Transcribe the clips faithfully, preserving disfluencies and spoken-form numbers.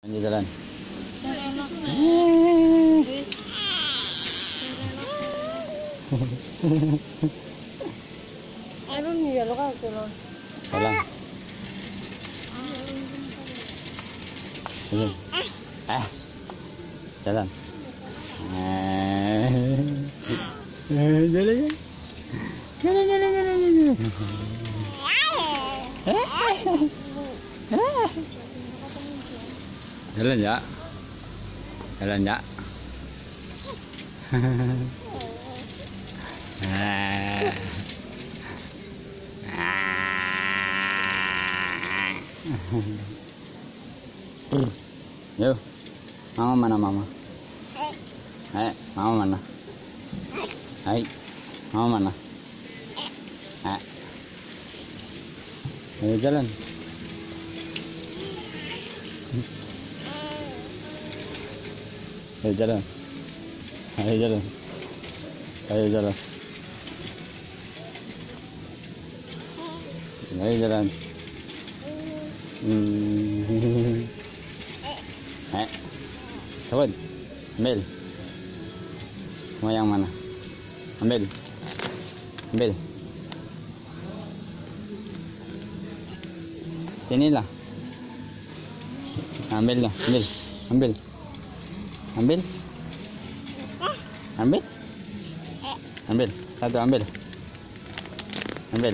Lanjut jalan. Aron ya lo kan jalan. Jalan. Jalan. Ah. Jalan. Jalan jalan. Jalan jalan jalan jalan. Jalan ya. Jalan ya. Yo, mama mana mama? Hai, mama mana? Hai, mama mana? Hai, ayo jalan. Ayo jalan. Ayo jalan. Ayo jalan. Ayo jalan. Hmm. Eh, Tawad, ambil. Mau yang mana? Ambil. Ambil. Sinilah. Ambil lah, ambil. Ambil. Ambil. Ambil. Ambil. Satu ambil. Ambil.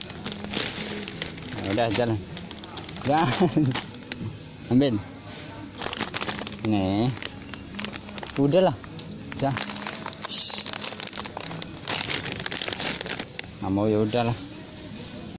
Udah jalan. Jangan. Ambil. Nih. Udahlah. Dah. Nggak mau ya udahlah.